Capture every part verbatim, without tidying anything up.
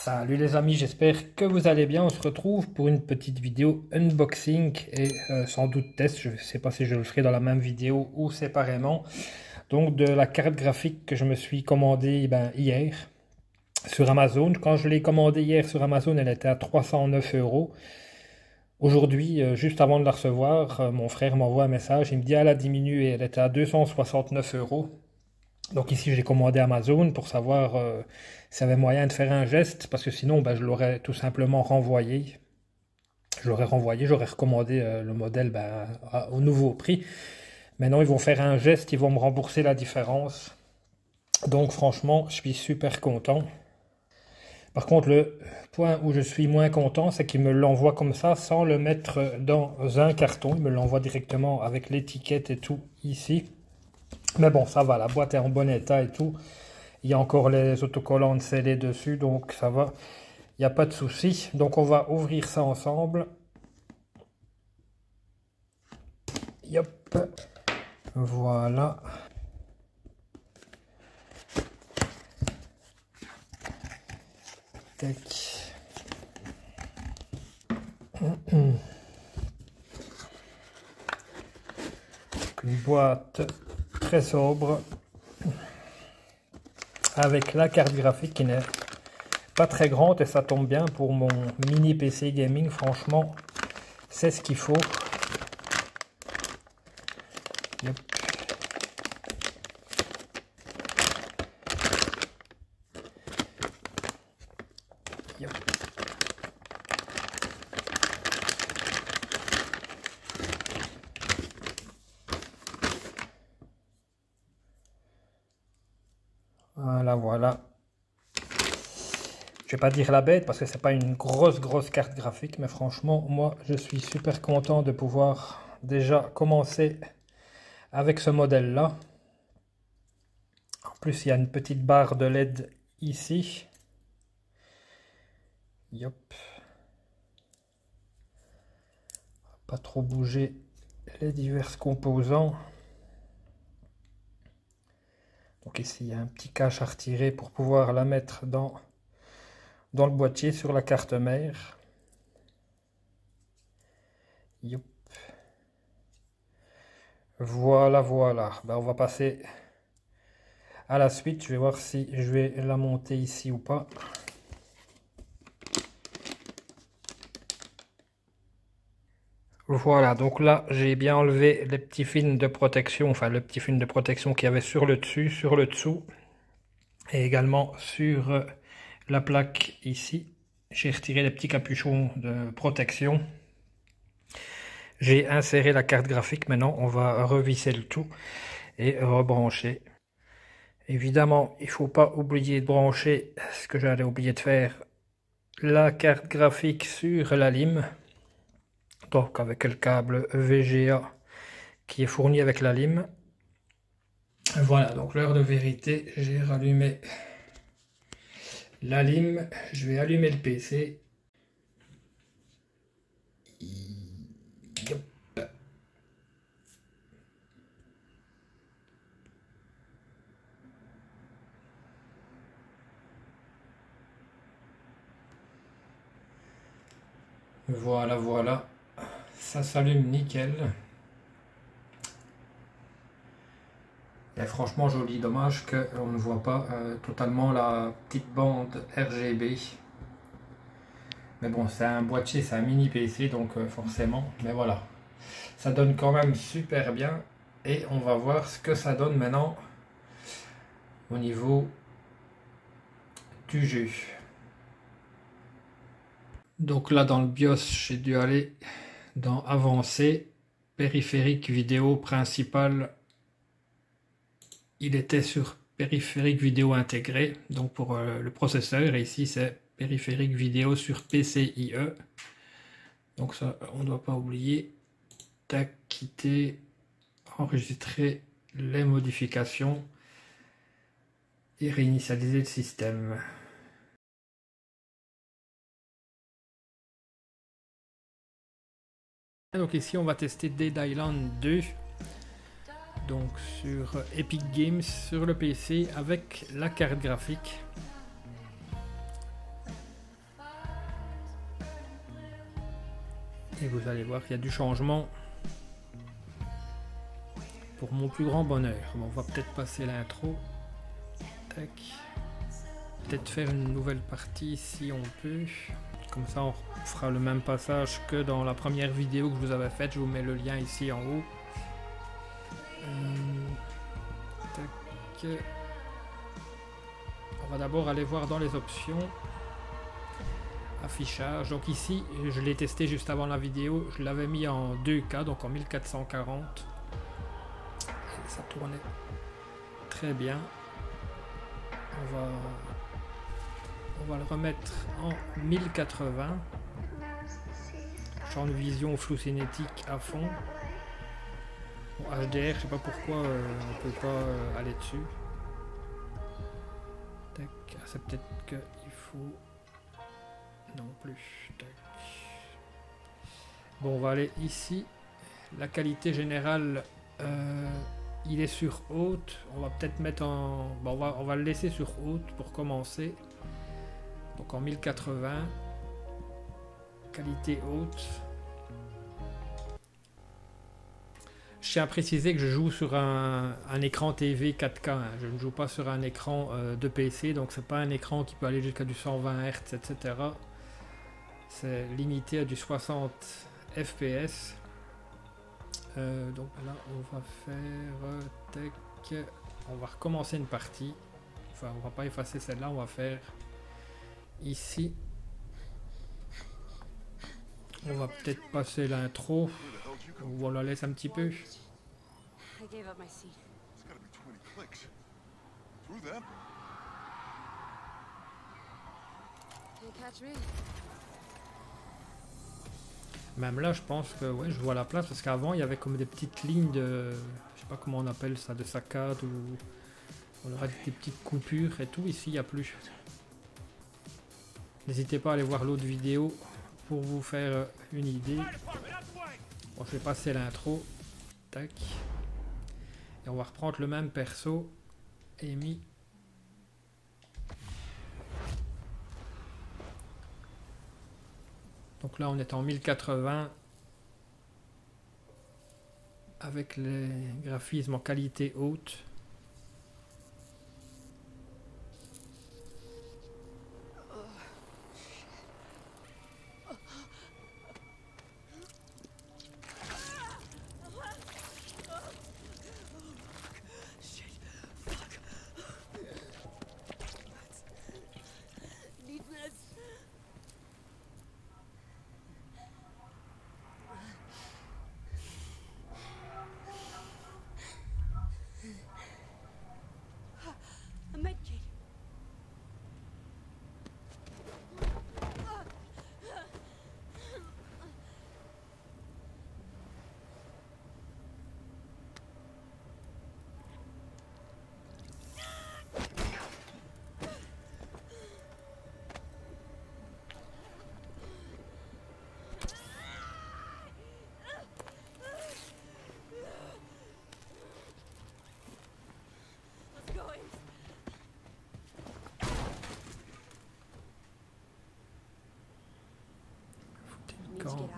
Salut les amis, j'espère que vous allez bien. On se retrouve pour une petite vidéo unboxing et euh, sans doute test. Je ne sais pas si je le ferai dans la même vidéo ou séparément. Donc de la carte graphique que je me suis commandée ben, hier sur Amazon. Quand je l'ai commandée hier sur Amazon, elle était à trois cent neuf euros. Aujourd'hui, euh, juste avant de la recevoir, euh, mon frère m'envoie un message. Il me dit elle a diminué, elle était à deux cent soixante-neuf euros. Donc ici j'ai commandé Amazon pour savoir euh, s'il y avait moyen de faire un geste, parce que sinon ben, je l'aurais tout simplement renvoyé. Je l'aurais renvoyé, j'aurais recommandé euh, le modèle ben, à, au nouveau prix. Maintenant ils vont faire un geste, ils vont me rembourser la différence. Donc franchement je suis super content. Par contre le point où je suis moins content, c'est qu'ils me l'envoient comme ça sans le mettre dans un carton. Ils me l'envoient directement avec l'étiquette et tout ici. Mais bon, ça va, la boîte est en bon état et tout. Il y a encore les autocollants scellés dessus, donc ça va. Il n'y a pas de souci. Donc on va ouvrir ça ensemble. Yop. Voilà. Tac. Une boîte très sobre avec la carte graphique qui n'est pas très grande et ça tombe bien pour mon mini P C gaming. Franchement c'est ce qu'il faut. Yep. Yep. Voilà, voilà. Je vais pas dire la bête parce que c'est pas une grosse grosse carte graphique, mais franchement moi je suis super content de pouvoir déjà commencer avec ce modèle là. En plus il y a une petite barre de L E D ici. Yop. Pas trop bouger les divers composants. Donc ici il y a un petit cache à retirer pour pouvoir la mettre dans, dans le boîtier sur la carte mère. Yop. Voilà, voilà. Ben, on va passer à la suite. Je vais voir si je vais la monter ici ou pas. Voilà, donc là j'ai bien enlevé les petits films de protection, enfin le petit film de protection qu'il y avait sur le dessus, sur le dessous et également sur la plaque ici. J'ai retiré les petits capuchons de protection. J'ai inséré la carte graphique, maintenant on va revisser le tout et rebrancher. Évidemment, il ne faut pas oublier de brancher, ce que j'allais oublier de faire, la carte graphique sur la lime. Donc avec le câble V G A qui est fourni avec la lime. Voilà, donc l'heure de vérité, j'ai rallumé la lime, je vais allumer le P C. Yop. Voilà, voilà, ça s'allume nickel. Et franchement joli, dommage qu'on ne voit pas euh, totalement la petite bande R G B. Mais bon, c'est un boîtier, c'est un mini P C, donc euh, forcément, mais voilà. Ça donne quand même super bien. Et on va voir ce que ça donne maintenant au niveau du jeu. Donc là dans le BIOS, j'ai dû aller dans Avancé, périphérique vidéo principal. Il était sur périphérique vidéo intégré, donc pour euh, le processeur, et ici c'est périphérique vidéo sur P C I E. Donc ça, on ne doit pas oublier. Tac, quitter, enregistrer les modifications et réinitialiser le système. Donc ici on va tester Dead Island deux. Donc sur Epic Games sur le P C avec la carte graphique. Et vous allez voir qu'il y a du changement. Pour mon plus grand bonheur. Bon, on va peut-être passer l'intro. Tac. Peut-être faire une nouvelle partie si on peut. Comme ça on fera le même passage que dans la première vidéo que je vous avais faite. Je vous mets le lien ici en haut. Euh, tac. On va d'abord aller voir dans les options. Affichage. Donc ici, je l'ai testé juste avant la vidéo. Je l'avais mis en deux K, donc en mille quatre cent quarante. Ça tournait très bien. On va, on va le remettre en mille quatre-vingts. Champ de vision flou cinétique à fond. Bon, H D R, je sais pas pourquoi euh, on peut pas euh, aller dessus. Tac, c'est peut-être qu'il faut. Non plus. Tac. Bon, on va aller ici. La qualité générale. Euh, Il est sur haute, on va peut-être mettre en... Bon, on, va, on va le laisser sur haute pour commencer. Donc en mille quatre-vingts. Qualité haute. Je tiens à préciser que je joue sur un, un écran T V quatre K. Hein. Je ne joue pas sur un écran euh, de P C, donc c'est pas un écran qui peut aller jusqu'à du cent vingt hertz, et cetera. C'est limité à du soixante F P S. Euh, donc là on va faire euh, tac, on va recommencer une partie, enfin on va pas effacer celle-là, on va faire ici, on va peut-être passer l'intro ou on la laisse un petit peu. Même là, je pense que ouais, je vois la place parce qu'avant il y avait comme des petites lignes de, je sais pas comment on appelle ça, de saccades ou on aurait des petites coupures et tout. Ici, il n'y a plus. N'hésitez pas à aller voir l'autre vidéo pour vous faire une idée. Bon, je vais passer l'intro. Tac. Et on va reprendre le même perso. Amy. Donc là on est en mille quatre-vingts avec les graphismes en qualité haute. Quand, hop.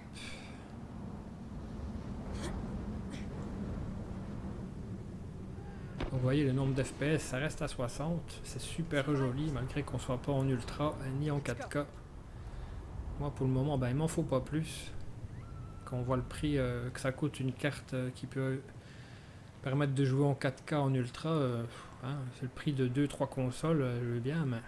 Donc, vous voyez le nombre d'F P S, ça reste à soixante, c'est super joli malgré qu'on soit pas en ultra ni en quatre K. Moi pour le moment ben, il m'en faut pas plus. Quand on voit le prix euh, que ça coûte une carte euh, qui peut permettre de jouer en quatre K en ultra, euh, hein, c'est le prix de deux trois consoles, euh, je veux bien, mais...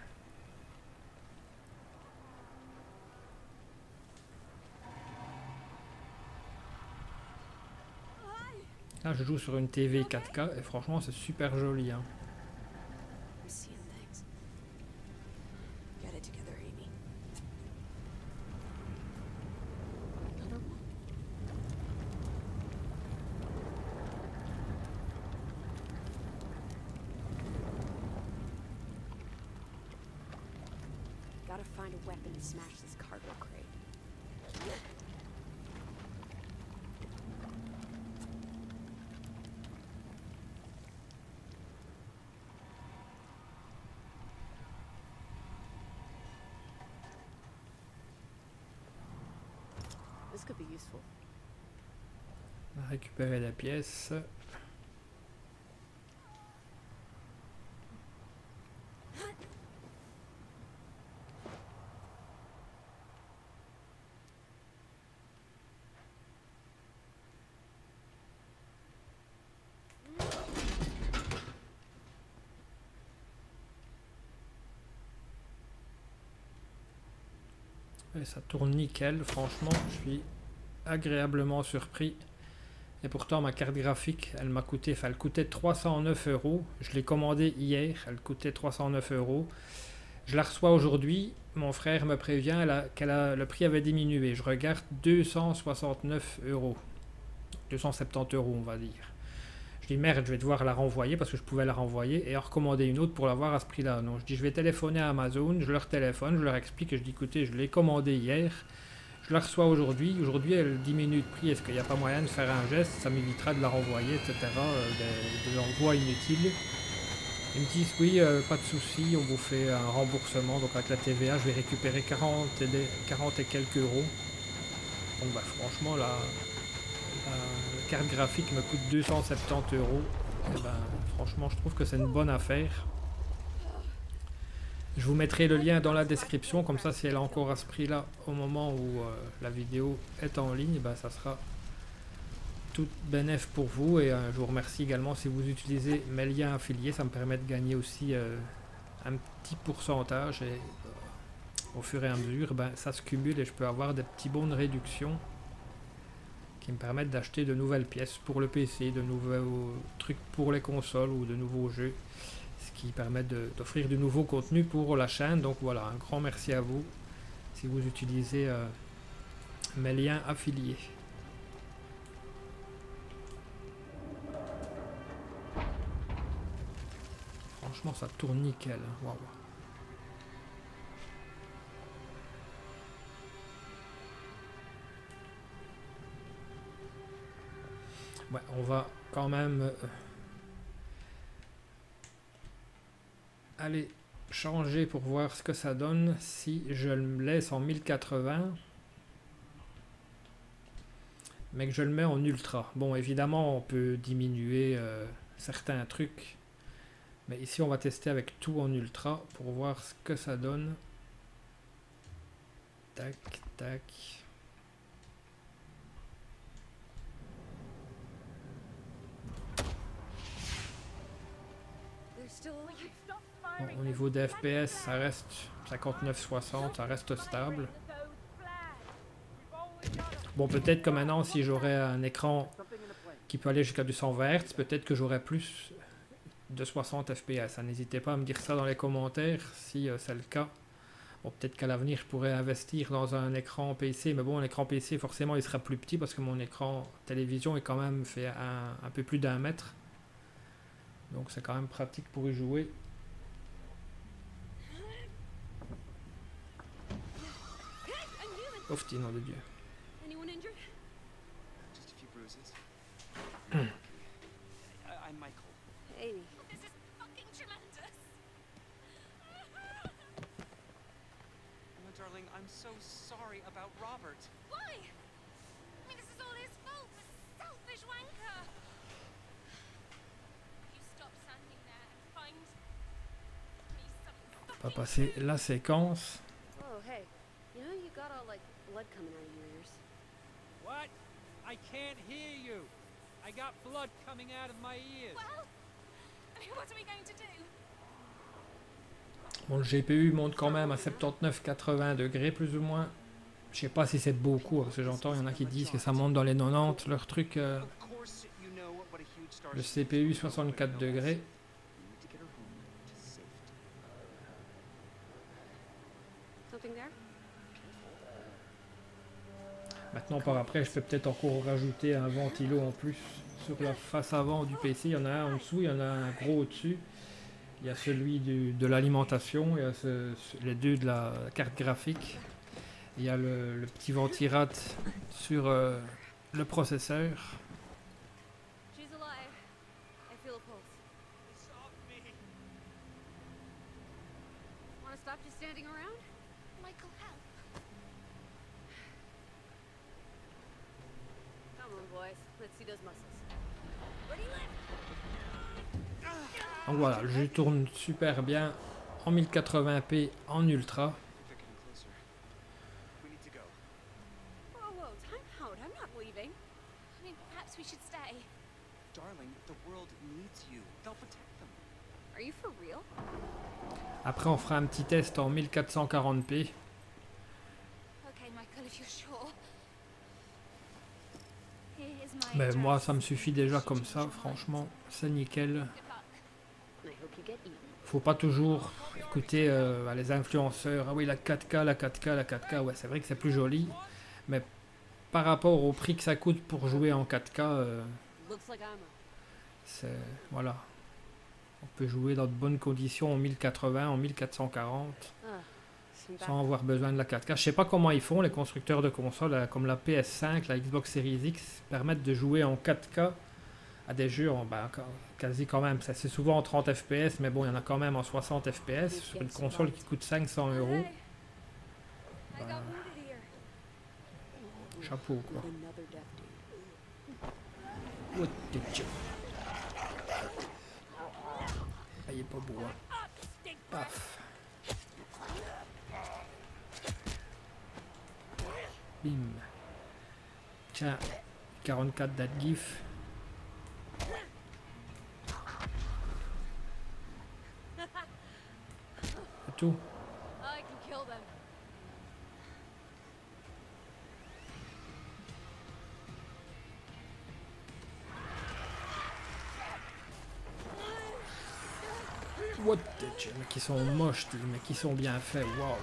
Là je joue sur une T V quatre K et franchement c'est super joli. Hein. Gotta find a weapon to smash this cargo crate. This could be useful. On va récupérer la pièce. Et ça tourne nickel, franchement, je suis agréablement surpris. Et pourtant, ma carte graphique, elle m'a coûté, enfin, elle coûtait trois cent neuf euros. Je l'ai commandée hier, elle coûtait trois cent neuf euros. Je la reçois aujourd'hui. Mon frère me prévient elle a, qu'elle a, le prix avait diminué. Je regarde deux cent soixante-neuf euros. deux cent soixante-dix euros, on va dire. Je dis merde, je vais devoir la renvoyer parce que je pouvais la renvoyer et en recommander une autre pour l'avoir à ce prix-là. Donc je dis je vais téléphoner à Amazon, je leur téléphone, je leur explique et je dis écoutez, je l'ai commandée hier. Je la reçois aujourd'hui. Aujourd'hui, elle diminue de prix. Est-ce qu'il n'y a pas moyen de faire un geste? Ça m'évitera de la renvoyer, et cetera. Euh, de, de l'envoi inutile. Ils me disent oui, euh, pas de souci, on vous fait un remboursement. Donc avec la T V A, je vais récupérer quarante et, des, quarante et quelques euros. Donc bah, franchement, la, la carte graphique me coûte deux cent soixante-dix euros. Et ben, franchement, je trouve que c'est une bonne affaire. Je vous mettrai le lien dans la description, comme ça si elle est encore à ce prix-là au moment où euh, la vidéo est en ligne, ben, ça sera tout bénéf pour vous. Et euh, je vous remercie également si vous utilisez mes liens affiliés, ça me permet de gagner aussi euh, un petit pourcentage. Et euh, au fur et à mesure, ben, ça se cumule et je peux avoir des petits bons de réduction qui me permettent d'acheter de nouvelles pièces pour le P C, de nouveaux trucs pour les consoles ou de nouveaux jeux, qui permettent d'offrir du nouveau contenu pour la chaîne. Donc voilà, un grand merci à vous si vous utilisez euh, mes liens affiliés. Franchement, ça tourne nickel. Waouh. Ouais, on va quand même... Euh, Allez changer pour voir ce que ça donne si je le laisse en mille quatre-vingts mais que je le mets en ultra. Bon, évidemment on peut diminuer euh, certains trucs, mais ici on va tester avec tout en ultra pour voir ce que ça donne. Tac tac. Bon, au niveau des F P S, ça reste cinquante-neuf soixante, ça reste stable. Bon, peut-être que maintenant, si j'aurais un écran qui peut aller jusqu'à du cent vingt hertz, peut-être que j'aurais plus de soixante F P S. N'hésitez pas à me dire ça dans les commentaires si euh, c'est le cas. Bon, peut-être qu'à l'avenir, je pourrais investir dans un écran P C, mais bon, un écran P C, forcément, il sera plus petit parce que mon écran télévision est quand même fait un, un peu plus d'un mètre. Donc, c'est quand même pratique pour y jouer. Ouf, nom de Dieu. I'm Michael. Amy. This is fucking tremendous. Emma, darling, I'm so sorry about Robert. Why? I mean, this is all his fault, the selfish wanker. You stop standing there and find me some On va fucking passer la séquence. Oh, hey. You know you got all, like, blood coming out of your ears. What? I can't hear you. I got blood coming out of my ears. well. I mean, what are we going to do? Bon, le G P U monte quand même à soixante-dix-neuf quatre-vingts degrés plus ou moins. Je sais pas si c'est beaucoup, parce que j'entends, il y en a qui disent que ça monte dans les quatre-vingt-dix, leur truc. Euh, Of course, you know what a huge star le she C P U soixante-quatre degrés. We need to get her home to safety. Something there? Maintenant, par après, je peux peut-être encore rajouter un ventilo en plus sur la face avant du P C. Il y en a un en dessous, il y en a un gros au-dessus. Il y a celui du, de l'alimentation, il y a ce, ce- les deux de la carte graphique. Il y a le, le petit ventirate sur euh, le processeur. She's alive. I feel a pulse. Stop me. Want to stop just standing around? Michael, help. on, boys. Let's see those muscles. Ready, lift. Donc voilà, le jeu tourne super bien en mille quatre-vingts p en ultra. They're getting closer. We need to go. Whoa, whoa, time out. I'm not leaving. I mean, perhaps we should stay. Darling, the world needs you. They'll protect them. Are you for real? Après on fera un petit test en mille quatre cent quarante p. Okay, Michael, if you're sure. Here is my Mais address. moi ça me suffit déjà comme ça, franchement, c'est nickel. Good luck. I hope you get eaten. Faut pas toujours écouter euh, les influenceurs. Ah oui, la quatre K, la quatre K, la quatre K. Ouais, c'est vrai que c'est plus joli. Mais par rapport au prix que ça coûte pour jouer en quatre K, euh, Looks like ammo. c'est... Voilà. On peut jouer dans de bonnes conditions en mille quatre-vingts, en mille quatre cent quarante, Ah, some sans back- avoir besoin de la quatre K. Je sais pas comment ils font, les constructeurs de consoles, euh, comme la P S cinq, la Xbox Series X, permettent de jouer en quatre K à des jeux en bah, quasi quand même. Ça, c'est souvent en trente F P S, mais bon, il y en a quand même en soixante F P S sur une console qui coûte cinq cents euros. Hey, I got Bah, wounded here. chapeau, quoi. Another death dude. What the ch- Ah, il est pas beau, hein. Paf. Bim. Tiens, quarante-quatre date GIF. C'est tout. I can kill them. What the ch- Mais qui sont moches, mais qui sont bien faits, waouh.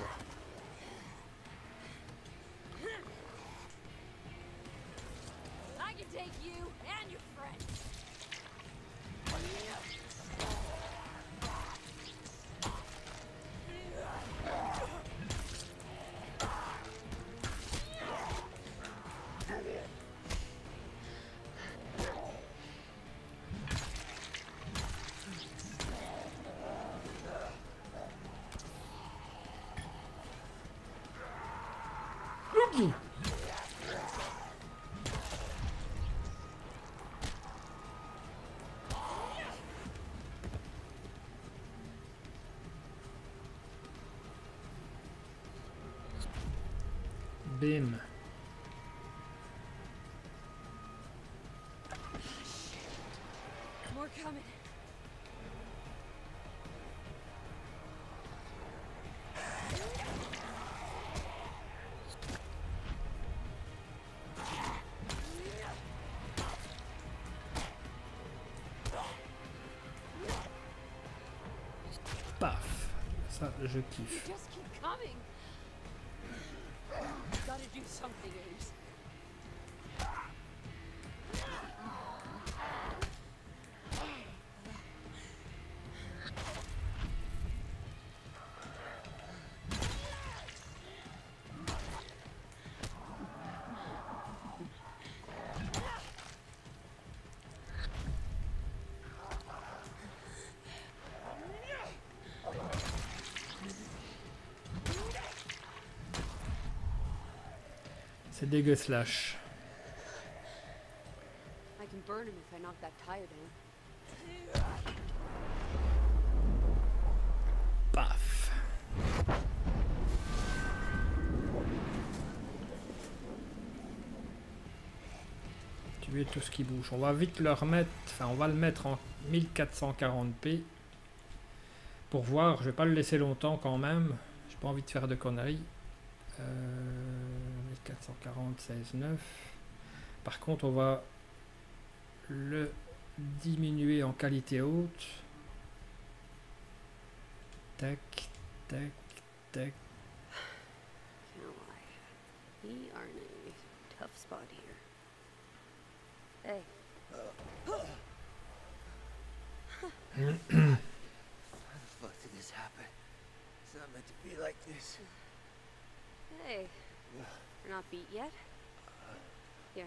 I can take you and your friend. Bim. More coming. Paf. Ça, je kiffe. You just keep coming. Gotta do something, Ace. C'est dégueu slash. I can burn him if I knock that tire down. Paf. Tuer tout ce qui bouge. On va vite le remettre, enfin on va le mettre en mille quatre cent quarante p pour voir. Je vais pas le laisser longtemps quand même. J'ai pas envie de faire de conneries. Euh, mille quatre cent quarante, seize neuf. Par contre, on va le diminuer en qualité haute. Tac, tac, tac. Can't lie. We are in a tough spot here. Hey, How the fuck did this happen? It's not meant to be like this. hey. You're not beat yet? Here.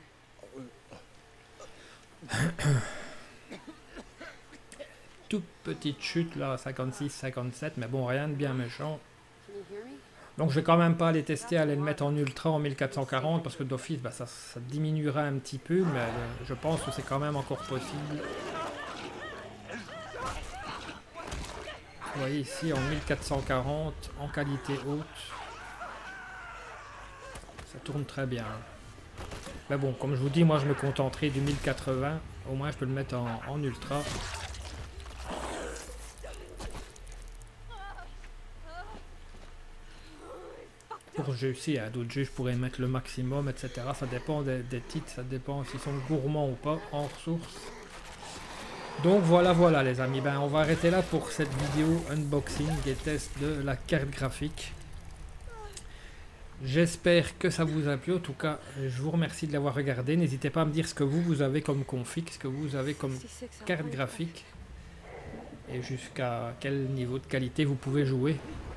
Toute petite chute là, cinquante-six, cinquante-sept, mais bon, rien de bien méchant. Can you hear me? Donc je vais quand même pas aller tester, aller le mettre en ultra en mille quatre cent quarante parce que d'office bah, ça, ça diminuera un petit peu, mais euh, je pense que c'est quand même encore possible. Vous voyez ici en mille quatre cent quarante en qualité haute, ça tourne très bien. Mais bon, comme je vous dis, moi je me contenterai du mille quatre-vingts, au moins je peux le mettre en, en ultra. Pour jeux aussi, hein, d'autres jeux je pourrais mettre le maximum, et cetera. Ça dépend des, des titres, ça dépend s'ils sont gourmands ou pas, en ressources. Donc voilà, voilà les amis, ben on va arrêter là pour cette vidéo unboxing et test de la carte graphique. J'espère que ça vous a plu, en tout cas je vous remercie de l'avoir regardé. N'hésitez pas à me dire ce que vous, vous avez comme config, ce que vous avez comme carte graphique et jusqu'à quel niveau de qualité vous pouvez jouer.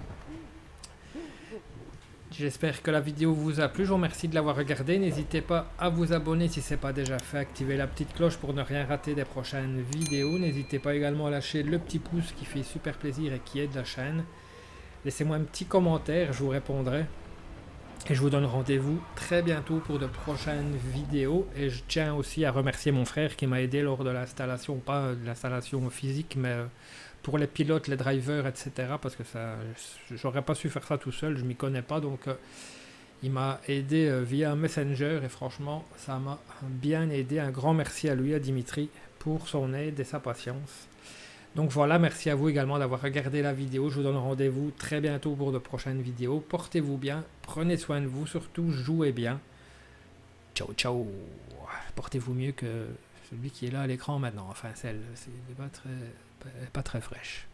J'espère que la vidéo vous a plu, je vous remercie de l'avoir regardé. N'hésitez pas à vous abonner si ce n'est pas déjà fait, activer la petite cloche pour ne rien rater des prochaines vidéos. N'hésitez pas également à lâcher le petit pouce qui fait super plaisir et qui aide la chaîne. Laissez-moi un petit commentaire, je vous répondrai. Et je vous donne rendez-vous très bientôt pour de prochaines vidéos. Et je tiens aussi à remercier mon frère qui m'a aidé lors de l'installation, pas de l'installation physique, mais pour les pilotes, les drivers, et cetera. Parce que ça, j'aurais pas su faire ça tout seul, je m'y connais pas. Donc euh, il m'a aidé euh, via Messenger et franchement, ça m'a bien aidé. Un grand merci à lui, à Dimitri, pour son aide et sa patience. Donc voilà, merci à vous également d'avoir regardé la vidéo. Je vous donne rendez-vous très bientôt pour de prochaines vidéos. Portez-vous bien, prenez soin de vous, surtout jouez bien. Ciao, ciao. Portez-vous mieux que celui qui est là à l'écran maintenant. Enfin, celle, c'est pas très, pas, pas très fraîche.